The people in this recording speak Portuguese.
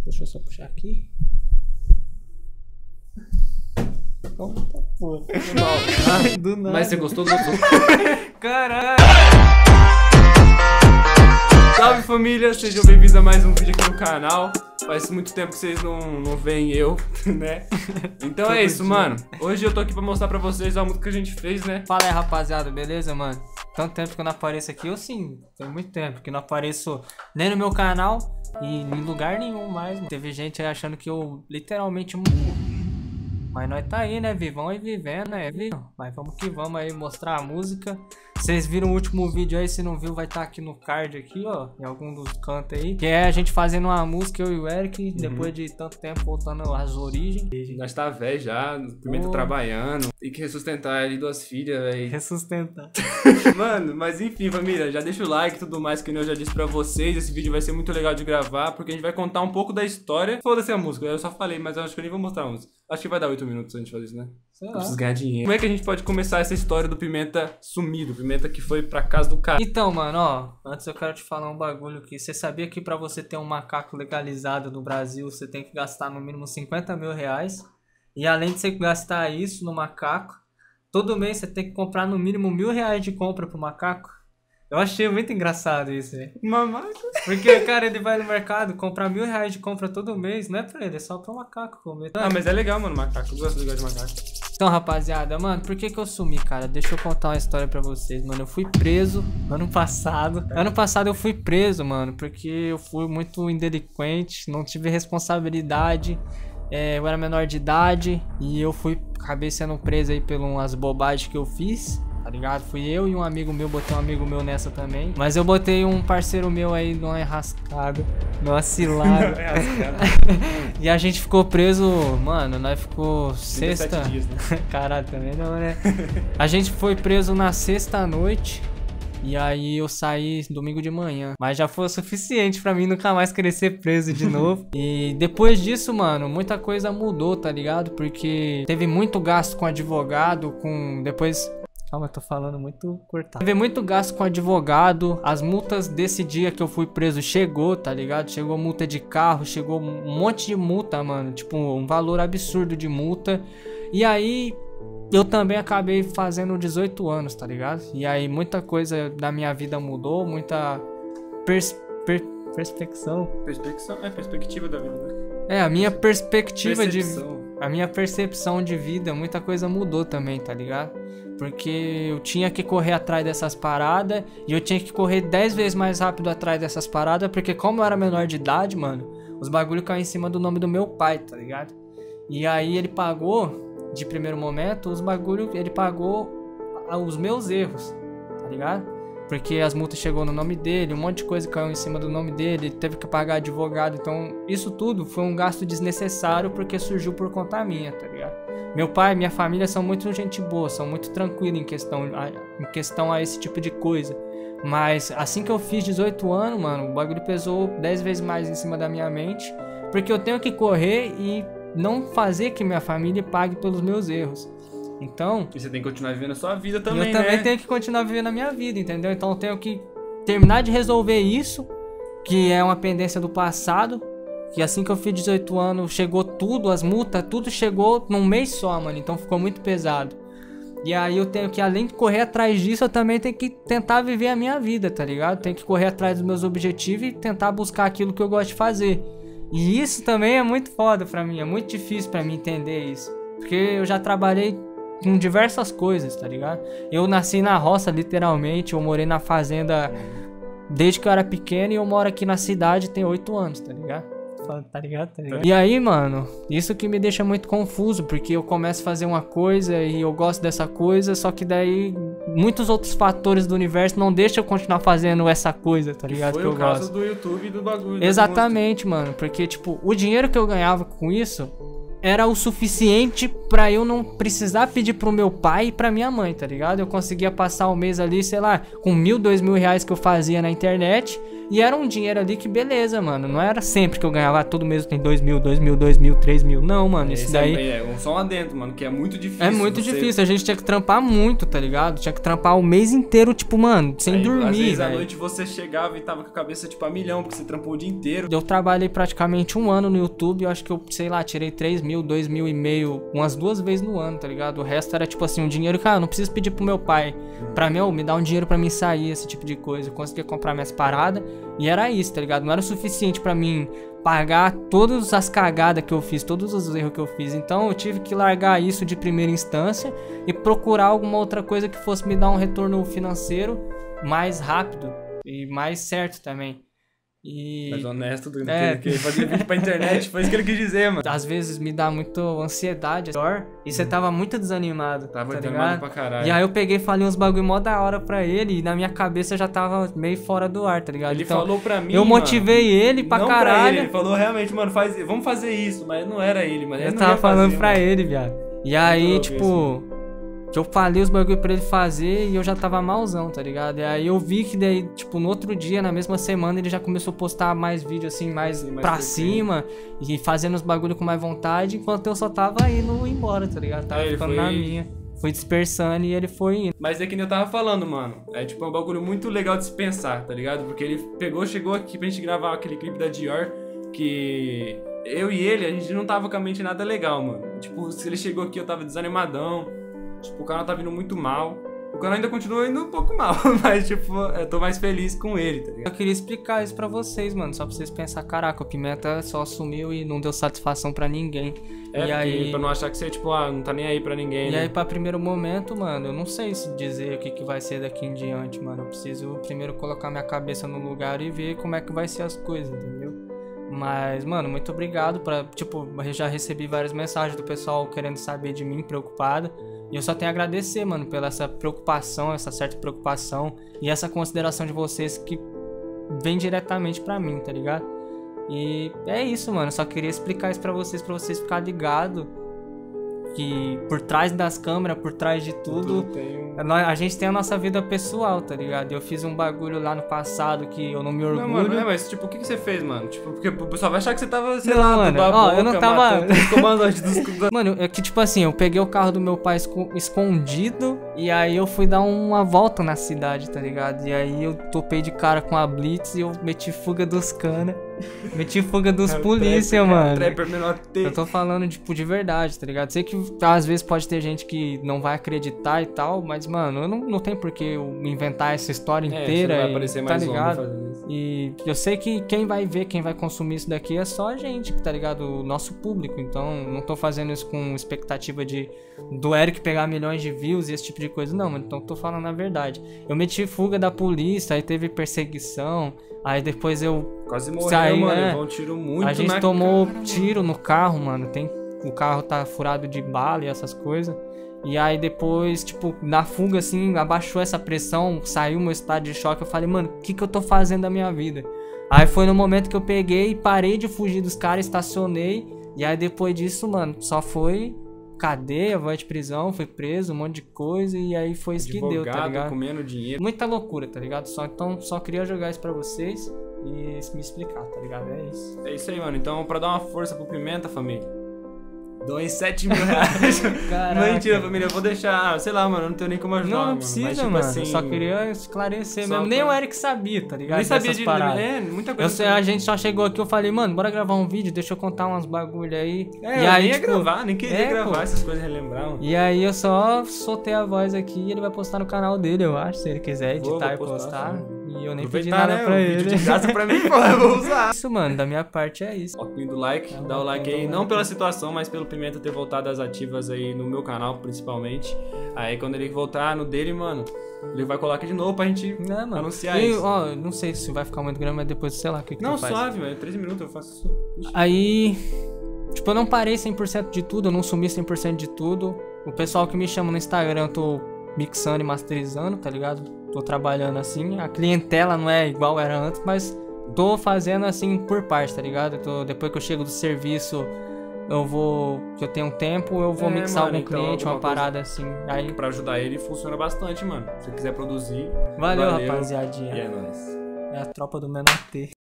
Deixa eu só puxar aqui. Oh, tá porra. Do nada. Mas você gostou do... Caralho. Salve família, sejam bem-vindos a mais um vídeo aqui no canal. Faz muito tempo que vocês não veem eu, né? Então é isso, mano. Hoje eu tô aqui pra mostrar pra vocês a música que a gente fez, né? Fala aí, rapaziada, beleza, mano? Tanto tempo que eu não apareço aqui, eu sim, tem muito tempo que eu não apareço nem no meu canal e em lugar nenhum mais, mano. Teve gente aí achando que eu literalmente morri. Mas nós tá aí, né, vivão e vivendo, né, Mas vamos que vamos aí mostrar a música. Vocês viram o último vídeo aí, se não viu vai estar aqui no card aqui, ó, em algum dos cantos aí. Que é a gente fazendo uma música, eu e o Eric, depois de tanto tempo voltando às origens. Nós tá velho já, Pimenta trabalhando, tem que ressustentar ali duas filhas, velho. Ressustentar. Mano, mas enfim, família, já deixa o like e tudo mais, que eu já disse pra vocês. Esse vídeo vai ser muito legal de gravar, porque a gente vai contar um pouco da história. Foda-se a música, eu só falei, mas eu acho que eu nem vou mostrar a música. Acho que vai dar 8 minutos a gente fazer isso, né? Sei lá. Preciso ganhar dinheiro. Como é que a gente pode começar essa história do Pimenta sumido? Pimenta que foi pra casa do cara. Então, mano, ó, antes eu quero te falar um bagulho aqui. Você sabia que pra você ter um macaco legalizado no Brasil, você tem que gastar no mínimo 50 mil reais? E além de você gastar isso no macaco, todo mês você tem que comprar no mínimo 1.000 reais de compra pro macaco? Eu achei muito engraçado isso, velho. Mamãe. Porque, cara, ele vai no mercado comprar 1.000 reais de compra todo mês. Não é pra ele, é só pro macaco comer. Ah, mas é legal, mano, macaco. Eu gosto de macaco. Então, rapaziada, mano, por que eu sumi, cara? Deixa eu contar uma história pra vocês, mano. Eu fui preso ano passado. Ano passado eu fui preso, mano, porque eu fui muito indelinquente, não tive responsabilidade. Eu era menor de idade e acabei sendo preso aí pelas bobagens que eu fiz. Tá ligado? Fui eu e um amigo meu, botei um amigo meu nessa também. Mas eu botei um parceiro meu aí numa enrascada, numa cilada. E a gente ficou preso, mano, nós ficou sexta. Dias, né? Caralho, também não, né? A gente foi preso na sexta noite. E aí eu saí domingo de manhã. Mas já foi o suficiente pra mim nunca mais querer ser preso de novo. E depois disso, mano, muita coisa mudou, tá ligado? Porque teve muito gasto com advogado, depois... Calma, eu tô falando muito cortado. Teve muito gasto com advogado. As multas desse dia que eu fui preso chegou, tá ligado? Chegou multa de carro, chegou um monte de multa, mano. Tipo, um valor absurdo de multa. E aí, eu também acabei fazendo 18 anos, tá ligado? E aí, muita coisa da minha vida mudou. Muita perspectiva da vida, né? A minha perspectiva a minha percepção de vida, muita coisa mudou também, tá ligado? Porque eu tinha que correr atrás dessas paradas e eu tinha que correr 10 vezes mais rápido atrás dessas paradas, porque como eu era menor de idade, mano, os bagulho caíam em cima do nome do meu pai, tá ligado? E aí ele pagou, de primeiro momento, os bagulho, ele pagou os meus erros, tá ligado? Porque as multas chegou no nome dele, um monte de coisa caiu em cima do nome dele, ele teve que pagar advogado, então isso tudo foi um gasto desnecessário porque surgiu por conta minha, tá ligado? Meu pai e minha família são muito gente boa, são muito tranquilos em questão a esse tipo de coisa. Mas assim que eu fiz 18 anos, mano, o bagulho pesou 10 vezes mais em cima da minha mente, porque eu tenho que correr e não fazer que minha família pague pelos meus erros. Então... E você tem que continuar vivendo a sua vida também, eu também tenho que continuar vivendo a minha vida, entendeu? Então eu tenho que terminar de resolver isso, que é uma pendência do passado. Que assim que eu fiz 18 anos, chegou tudo, as multas, tudo chegou num mês só, mano. Então ficou muito pesado. E aí eu tenho que, além de correr atrás disso, eu também tenho que tentar viver a minha vida, tá ligado? Tenho que correr atrás dos meus objetivos e tentar buscar aquilo que eu gosto de fazer. E isso também é muito foda pra mim, é muito difícil pra mim entender isso. Porque eu já trabalhei com diversas coisas, tá ligado? Eu nasci na roça, literalmente, eu morei na fazenda desde que eu era pequeno e eu moro aqui na cidade tem 8 anos, tá ligado? Tá ligado? E aí, mano, isso que me deixa muito confuso, porque eu começo a fazer uma coisa e eu gosto dessa coisa, só que daí muitos outros fatores do universo não deixam eu continuar fazendo essa coisa, tá ligado? Foi que eu o caso gosto. do YouTube e do bagulho. Exatamente, mano, porque tipo, o dinheiro que eu ganhava com isso era o suficiente pra eu não precisar pedir pro meu pai e pra minha mãe, tá ligado? Eu conseguia passar o mês ali, sei lá, com 1.000, 2.000 reais que eu fazia na internet E era um dinheiro ali que beleza, mano. Não era sempre que eu ganhava, todo mês tem 2 mil, 2 mil, 2 mil, 3 mil. Não, mano, isso daí... só lá dentro, mano, que é muito difícil. É muito difícil, a gente tinha que trampar muito, tá ligado? Tinha que trampar o mês inteiro, tipo, mano, sem dormir, às vezes véio. à noite você chegava e tava com a cabeça, tipo, a milhão, porque você trampou o dia inteiro. Eu trabalhei praticamente 1 ano no YouTube, eu acho que eu, sei lá, tirei 3 mil, 2 mil e meio, umas 2 vezes no ano, tá ligado? O resto era, tipo assim, um dinheiro que, eu não preciso pedir pro meu pai. Pra mim, me dá um dinheiro pra mim sair, esse tipo de coisa. Eu conseguia comprar minhas paradas e era isso, tá ligado? Não era o suficiente pra mim pagar todas as cagadas que eu fiz, todos os erros que eu fiz. Então eu tive que largar isso de primeira instância e procurar alguma outra coisa que fosse me dar um retorno financeiro mais rápido e mais certo também. E... mais honesto do que fazer vídeo pra internet, foi isso que ele quis dizer, mano. Às vezes me dá muito ansiedade, e você tava muito desanimado, tava tá desanimado ligado? pra caralho. E aí eu peguei e falei uns bagulho mó da hora pra ele, e na minha cabeça já tava meio fora do ar, tá ligado? Ele então, falou pra mim, eu motivei ele pra não caralho. Pra ele falou realmente, mano, vamos fazer isso, mas não era ele, mano. Eu tava falando pra ele, viado. E aí, tipo... que eu falei os bagulho pra ele fazer e eu já tava malzão, tá ligado? E aí eu vi que daí, tipo, no outro dia, na mesma semana, ele já começou a postar mais vídeo, assim, mais pra cima e fazendo os bagulho com mais vontade, enquanto eu só tava indo embora, tá ligado? Tava ficando na minha. Fui dispersando e ele foi indo. Mas é que nem eu tava falando, mano. É tipo um bagulho muito legal de se pensar, tá ligado? Porque ele chegou aqui pra gente gravar aquele clipe da Dior, que eu e ele, a gente não tava com a mente nada legal, mano. Tipo, se ele chegou aqui, eu tava desanimadão. Tipo, o canal tá vindo muito mal. O canal ainda continua indo um pouco mal, mas, tipo, eu tô mais feliz com ele, tá ligado? Eu queria explicar isso pra vocês, mano, só pra vocês pensar, caraca, o Pimenta só sumiu e não deu satisfação pra ninguém. E aí... pra não achar que você, tipo, não tá nem aí pra ninguém, E né? aí, pra primeiro momento, mano, eu não sei se dizer o que vai ser daqui em diante, mano. Eu preciso primeiro colocar minha cabeça no lugar e ver como é que vai ser as coisas, entendeu? Mas, mano, muito obrigado pra, tipo, eu já recebi várias mensagens do pessoal querendo saber de mim, preocupada. E eu só tenho a agradecer, mano, pela essa preocupação, essa certa preocupação e essa consideração de vocês que vem diretamente pra mim, tá ligado? E é isso, mano, eu só queria explicar isso pra vocês ficarem ligados que por trás das câmeras, por trás de tudo, a gente tem a nossa vida pessoal, tá ligado? Eu fiz um bagulho lá no passado que eu não me orgulho. Não, mano, mas tipo, o que você fez, mano? Tipo, porque o pessoal vai achar que você tava, sei não, lá, mano, boca, eu não tava... dos... Mano, é que tipo assim, eu peguei o carro do meu pai escondido e aí eu fui dar uma volta na cidade, tá ligado? E aí eu topei de cara com a Blitz e eu meti fuga dos cana. Meti fuga dos polícia, mano. Eu tô falando, tipo, de verdade, tá ligado? Sei que às vezes pode ter gente que não vai acreditar e tal, mas, mano, eu não tem por que eu inventar essa história inteira, vai aparecer mais, tá ligado? E eu sei que quem vai ver, quem vai consumir isso daqui é só a gente, tá ligado? O nosso público. Então, não tô fazendo isso com expectativa do Eric pegar milhões de views e esse tipo de coisa, não, mano. Então, tô falando a verdade. Eu meti fuga da polícia, aí teve perseguição, aí depois eu quase morreu, mano, levou um tiro muito a gente tomou tiro no carro, mano. O carro tá furado de bala e essas coisas. E aí depois, tipo, na fuga, assim, abaixou essa pressão, saiu meu estado de choque. Eu falei, mano, o que eu tô fazendo da minha vida? Aí foi no momento que eu peguei e parei de fugir dos caras, estacionei. E aí depois disso, mano, só foi cadeia, voz de prisão, fui preso, um monte de coisa. E aí foi isso que deu, tá ligado? Comendo dinheiro. Muita loucura, tá ligado? Então só queria jogar isso pra vocês e me explicar, tá ligado? É isso. É isso aí, mano. Então, pra dar uma força pro Pimenta, família, doem 7 mil reais. Caraca. Mentira, família, eu vou deixar, sei lá, mano, eu não tenho nem como ajudar. Não precisa, mas, tipo, mano, assim, eu só queria esclarecer mesmo. Nem o Eric sabia, tá ligado? Nem sabia de muita coisa. A gente só chegou aqui, eu falei, mano, bora gravar um vídeo, deixa eu contar umas bagulho aí. E aí, nem ia gravar, nem queria gravar essas coisas, relembrar, mano. E aí eu só soltei a voz aqui e ele vai postar no canal dele, eu acho, se ele quiser editar e postar. E eu nem pedi nada pra ele. De graça pra mim, pô, eu vou usar. Isso, mano, da minha parte é isso. Do like, dá o like aí, não pela situação, mas pelo Pimenta ter voltado às ativas aí no meu canal, principalmente. Aí quando ele voltar no dele, mano, ele vai colar aqui de novo pra gente anunciar isso. Ó, não sei se vai ficar muito grande, mas depois, sei lá, o que tu faz. Não, suave, mano, 13 minutos eu faço isso. Aí, tipo, eu não parei 100% de tudo, eu não sumi 100% de tudo. O pessoal que me chama no Instagram, eu tô mixando e masterizando, tá ligado? Tô trabalhando assim, a clientela não é igual era antes, mas tô fazendo assim por parte, tá ligado? Depois que eu chego do serviço, que eu tenho um tempo, eu vou mixar algum cliente, uma parada assim. Aí pra ajudar ele funciona bastante, mano. Se você quiser produzir. Valeu, rapaziadinha. E é nóis. É a tropa do menor T.